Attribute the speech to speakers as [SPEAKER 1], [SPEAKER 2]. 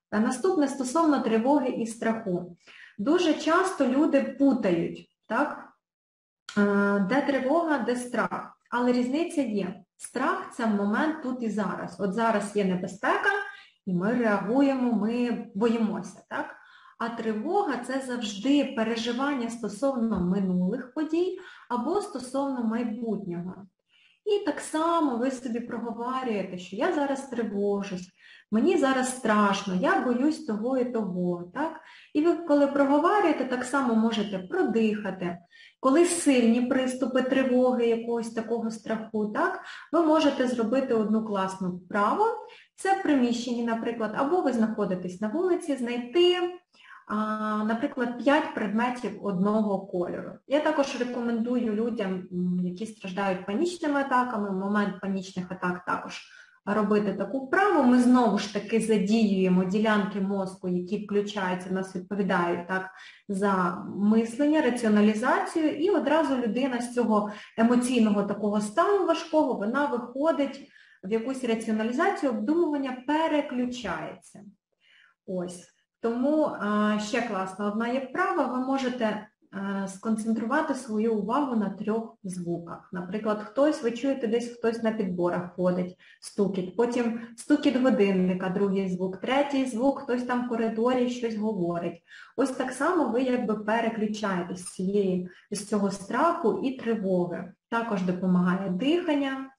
[SPEAKER 1] Наступне стосовно тривоги і страху. Дуже часто люди путають, так? Де тривога, де страх. Але різниця є. Страх – це момент тут і зараз. От зараз є небезпека, і ми реагуємо, ми боїмося, так? А тривога – це завжди переживання стосовно минулих подій або стосовно майбутнього. І так само ви собі проговорюєте, що я зараз тривожусь, мені зараз страшно, я боюсь того і того. Так? І ви, коли проговорюєте, так само можете продихати. Коли сильні приступи тривоги, якогось такого страху, так, ви можете зробити одну класну вправу. Це в приміщенні, наприклад, або ви знаходитесь на вулиці, знайти, наприклад, 5 предметів одного кольору. Я також рекомендую людям, які страждають панічними атаками, в момент панічних атак також робити таку вправу. Ми знову ж таки задіюємо ділянки мозку, які включаються, нас відповідають так, за мислення, раціоналізацію, і одразу людина з цього емоційного такого стану важкого, вона виходить в якусь раціоналізацію, обдумування переключається. Ось. Тому ще класна одна є вправа, ви можете сконцентрувати свою увагу на 3 звуках. Наприклад, ви чуєте десь хтось на підборах ходить, стукіт, потім стукіт годинника, другий звук, третій звук, хтось там в коридорі щось говорить. Ось так само ви якби переключаєтесь з цього страху і тривоги. Також допомагає дихання,